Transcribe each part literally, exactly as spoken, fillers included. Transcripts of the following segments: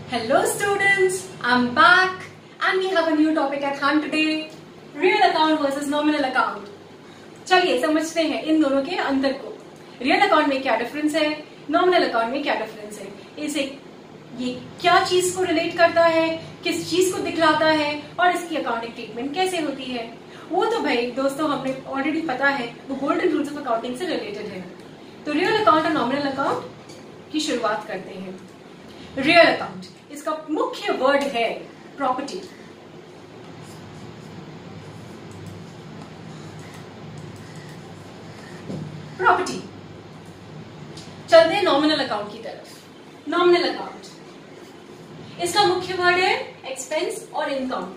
Hello students, I'm back and we have a new topic at hand today, real account versus nominal account. चलिए समझते हैं इन दोनों के अंतर को। रियल अकाउंट में क्या डिफरेंस है, नॉमिनल अकाउंट में क्या डिफरेंस है, इसे ये क्या चीज को रिलेट करता है, किस चीज को दिखलाता है और इसकी अकाउंटिंग ट्रीटमेंट कैसे होती है, वो तो भाई दोस्तों हमने ऑलरेडी पता है, वो गोल्डन रूल्स ऑफ अकाउंटिंग से रिलेटेड है। तो रियल अकाउंट और नॉमिनल अकाउंट की शुरुआत करते हैं। रियल अकाउंट, इसका मुख्य वर्ड है प्रॉपर्टी। प्रॉपर्टी। चलते हैं नॉमिनल अकाउंट की तरफ। नॉमिनल अकाउंट, इसका मुख्य वर्ड है एक्सपेंस और इनकम।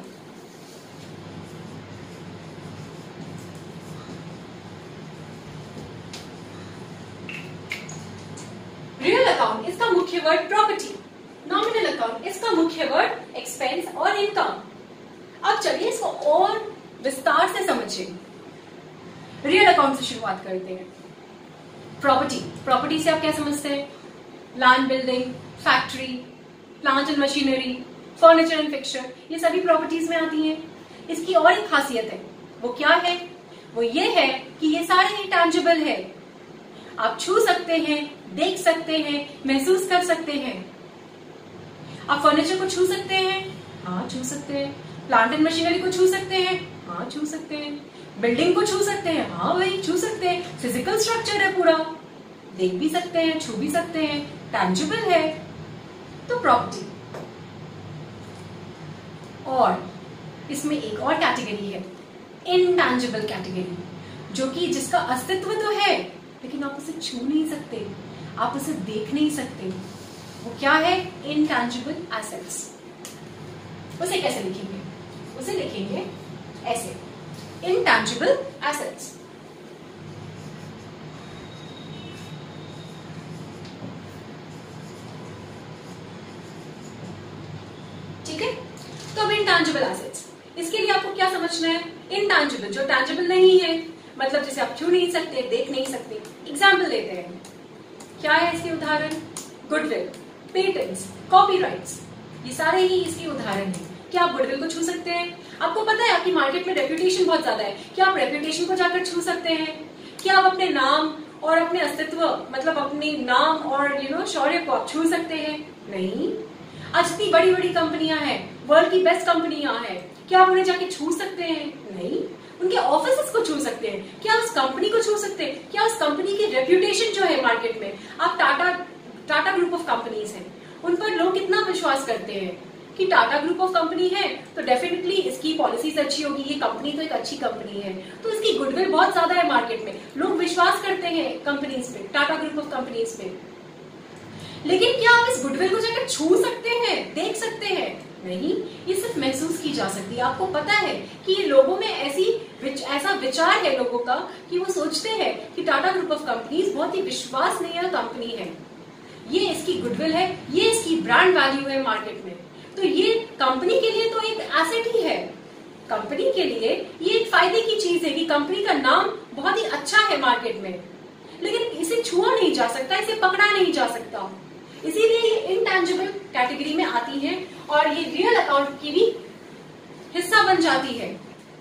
रियल अकाउंट, इसका मुख्य वर्ड प्रॉपर्टी। नॉमिनल अकाउंट, इसका मुख्य वर्ड एक्सपेंस और इनकम। अब चलिए इसको और विस्तार से समझिए। रियल अकाउंट से शुरुआत करते हैं। प्रॉपर्टी, प्रॉपर्टी से आप क्या समझते हैं? Land, building, factory, plant and machinery, furniture and fixture, ये सभी प्रॉपर्टीज में आती हैं। इसकी और एक खासियत है, वो क्या है? वो ये है कि ये सारे ही टैंजिबल है। आप छू सकते हैं, देख सकते हैं, महसूस कर सकते हैं। आप फर्नीचर को छू सकते हैं, हाँ छू सकते हैं। प्लांट एंड मशीनरी को छू सकते हैं, हाँ छू सकते हैं। बिल्डिंग को छू सकते हैं, हाँ वही छू सकते हैं। फिजिकल स्ट्रक्चर है पूरा, देख भी सकते हैं, छू भी सकते हैं, टैंजिबल है। तो प्रॉपर्टी। और इसमें एक और कैटेगरी है, इनटैंजिबल कैटेगरी, जो कि जिसका अस्तित्व तो है लेकिन आप उसे छू नहीं सकते, आप उसे देख नहीं सकते। वो क्या है? Intangible assets. उसे कैसे लिखेंगे? उसे लिखेंगे ऐसे, इनटैंजिबल एसेट्स। ठीक है, तो अब इनटैंजिबल एसेट्स, इसके लिए आपको क्या समझना है? इनटैंजिबल, जो टैंजिबल नहीं है, मतलब जिसे आप छू नहीं सकते, देख नहीं सकते। एग्जाम्पल लेते हैं, क्या है इसके उदाहरण? गुडविल, पेटेंट्स, कॉपीराइट्स, ये सारे ही इसके उदाहरण हैं। क्या आप गुडविल को छू सकते हैं? आपको पता है आपकी मार्केट में रेप्यूटेशन बहुत ज्यादा है, क्या आप रेप्यूटेशन को जाकर छू सकते हैं? क्या आप अपने नाम और अपने अस्तित्व, मतलब अपने नाम और यू नो शौर्य को आप छू सकते हैं? नहीं। आज इतनी बड़ी बड़ी कंपनियां हैं, वर्ल्ड की बेस्ट कंपनियां हैं, क्या आप उन्हें जाके छू सकते हैं? नहीं। उनके ऑफिसेस को छू सकते हैं, क्या उस कंपनी को छू सकते हैं? क्या उस कंपनी की रेप्यूटेशन जो है मार्केट में, आप Tata Tata group of companies हैं, उन पर लोग कितना विश्वास करते हैं कि टाटा ग्रुप ऑफ कंपनी है तो डेफिनेटली इसकी पॉलिसीज अच्छी होगी, ये कंपनी तो एक अच्छी कंपनी है, तो इसकी गुडविल बहुत ज्यादा है मार्केट में, लोग विश्वास करते हैं कंपनीज पे, टाटा ग्रुप ऑफ कंपनीज पे। लेकिन क्या आप इस गुडविल को जाकर छू सकते हैं, देख सकते हैं? नहीं, ये सिर्फ महसूस की जा सकती है। आपको पता है कि लोगों में ऐसी विच, ऐसा विचार है लोगों का कि वो सोचते हैं कि टाटा ग्रुप ऑफ कंपनीज बहुत ही विश्वसनीय कंपनी है, ये इसकी गुडविल है, ये इसकी ब्रांड वैल्यू है मार्केट में। तो ये कंपनी के लिए तो एक एसेट ही है, कंपनी के लिए ये एक फायदे की चीज है कि कंपनी का नाम बहुत ही अच्छा है मार्केट में, लेकिन इसे छुआ नहीं जा सकता, इसे पकड़ा नहीं जा सकता, इसीलिए ये इनटैंजिबल कैटेगरी में आती है और ये रियल अकाउंट की भी हिस्सा बन जाती है।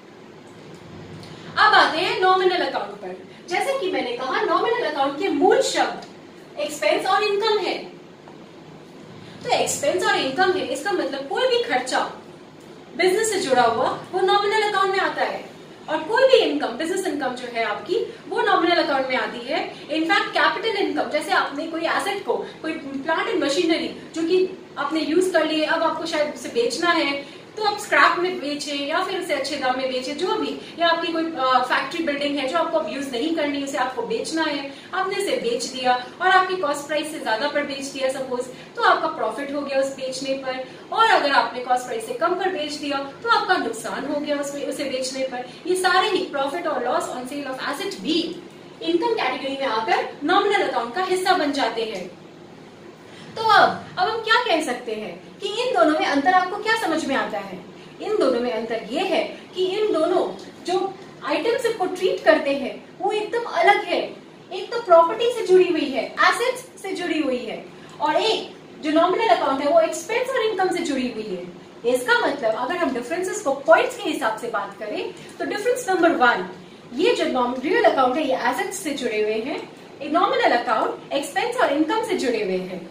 अब आते हैं नॉमिनल अकाउंट पर। जैसे कि मैंने कहा, नॉमिनल अकाउंट के मूल शब्द एक्सपेंस और इनकम है। तो एक्सपेंस और इनकम है, इसका मतलब कोई भी खर्चा बिजनेस से जुड़ा हुआ वो नॉमिनल अकाउंट में आता है, और कोई भी इनकम, बिजनेस इनकम जो है आपकी, वो नॉमिनल अकाउंट में आती है। इनफैक्ट कैपिटल इनकम, जैसे आपने कोई एसेट को, कोई प्लांट एंड मशीनरी जो कि आपने यूज कर लिए, अब आपको शायद उसे बेचना है, तो आप स्क्रैप में बेचे या फिर उसे अच्छे दाम में बेचे, जो भी, या आपकी कोई फैक्ट्री बिल्डिंग है जो आपको अब यूज नहीं करनी, उसे आपको बेचना है, आपने इसे बेच दिया और आपकी कॉस्ट प्राइस से ज्यादा पर बेच दिया सपोज, तो आपका प्रॉफिट हो गया उस बेचने पर। और अगर आपने कॉस्ट प्राइस से कम पर बेच दिया तो आपका नुकसान हो गया उसमें, उसे बेचने पर। ये सारे ही प्रॉफिट और loss on sale of asset भी इनकम कैटेगरी में आकर नॉमिनल अकाउंट का हिस्सा बन जाते हैं। तो अब अब हम क्या कह सकते हैं कि इन दोनों में अंतर आपको क्या समझ में आता है? इन दोनों में अंतर ये है कि इन दोनों जो आइटम्स को ट्रीट करते हैं वो एकदम अलग है। एक तो प्रॉपर्टी से जुड़ी हुई है, एसेट्स से जुड़ी हुई है, और एक जो नॉमिनल अकाउंट है वो एक्सपेंस और इनकम से जुड़ी हुई है। इसका मतलब अगर हम डिफरेंसेस को पॉइंट्स के हिसाब से बात करें तो डिफरेंस नंबर वन, ये जो रियल अकाउंट है ये एसेट्स से जुड़े हुए हैं, एक नॉमिनल अकाउंट एक्सपेंस और इनकम से जुड़े हुए हैं।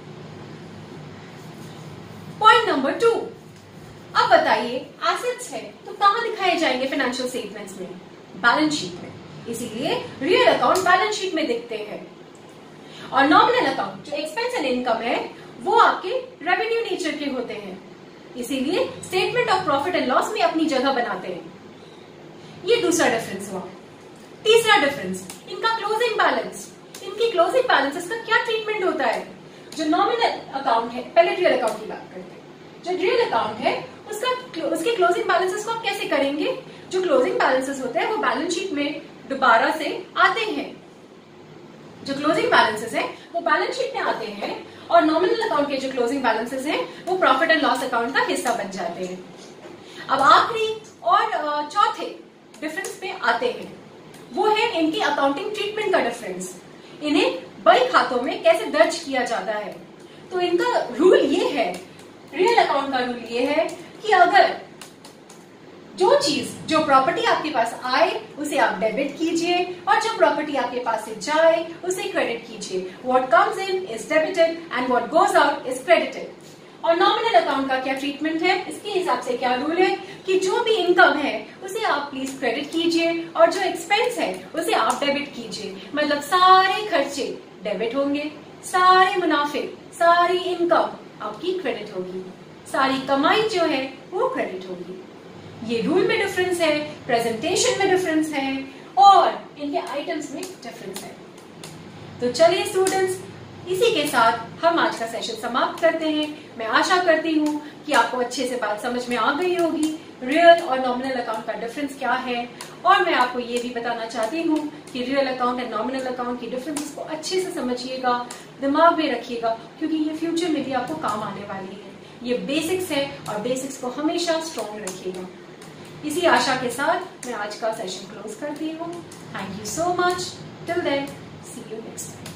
पॉइंट नंबर टू, अब बताइए एसेट्स है तो कहां दिखाए जाएंगे फाइनेंशियल स्टेटमेंट्स में? बैलेंस शीट में। इसीलिए रियल अकाउंट बैलेंस शीट में दिखते हैं। और नॉमिनल अकाउंट जो एक्सपेंस एंड इनकम है वो आपके रेवेन्यू नेचर के होते हैं, इसीलिए statement of profit and loss में अपनी जगह बनाते हैं। ये दूसरा डिफरेंस हुआ। तीसरा डिफरेंस, इनका क्लोजिंग बैलेंस। इनकी क्लोजिंग बैलेंसेस का क्या ट्रीटमेंट होता है? जो नॉमिनल अकाउंट है, पहले रियल अकाउंट की बात करते हैं। जो रियल अकाउंट है उसका उसके क्लोजिंग बैलेंसेस को आप कैसे करेंगे? जो क्लोजिंग बैलेंसेस होते हैं वो बैलेंस शीट में दोबारा से आते हैं। जो क्लोजिंग बैलेंसेस हैं वो बैलेंस शीट में आते हैं और नॉमिनल अकाउंट के जो क्लोजिंग बैलेंसेस हैं वो प्रॉफिट एंड लॉस अकाउंट का हिस्सा बन जाते हैं। अब आखिरी और चौथे डिफरेंस पे आते हैं, वो है इनकी अकाउंटिंग ट्रीटमेंट का डिफरेंस। इन्हें बही खातों में कैसे दर्ज किया जाता है? तो इनका रूल ये है, रियल अकाउंट का रूल ये है कि अगर जो चीज जो प्रॉपर्टी आपके पास आए उसे आप डेबिट कीजिए और जो प्रॉपर्टी आपके पास से जाए उसे क्रेडिट कीजिए। What comes in is debited and what goes out is credited. और नॉमिनल अकाउंट का क्या ट्रीटमेंट है? इसके हिसाब से क्या रूल है कि जो भी इनकम है उसे आप प्लीज क्रेडिट कीजिए और जो एक्सपेंस है उसे आप डेबिट कीजिए। मतलब सारे खर्चे डेबिट होंगे, सारे मुनाफे, सारी इनकम आपकी क्रेडिट होगी, सारी कमाई जो है वो क्रेडिट होगी। ये रूल में डिफरेंस है, प्रेजेंटेशन में डिफरेंस है और इनके आइटम्स में डिफरेंस है। तो चलिए स्टूडेंट्स, इसी के साथ हम आज का सेशन समाप्त करते हैं। मैं आशा करती हूँ कि आपको अच्छे से बात समझ में आ गई होगी, रियल और नॉमिनल अकाउंट का डिफरेंस क्या है। और मैं आपको ये भी बताना चाहती हूँ कि real account and nominal account की डिफरेंसेस को अच्छे से समझिएगा, दिमाग में रखिएगा, क्योंकि ये फ्यूचर में भी आपको काम आने वाली है। ये बेसिक्स है और बेसिक्स को हमेशा स्ट्रॉन्ग रखिएगा। इसी आशा के साथ मैं आज का सेशन क्लोज करती हूँ। Thank you so much. Till then, see you next time.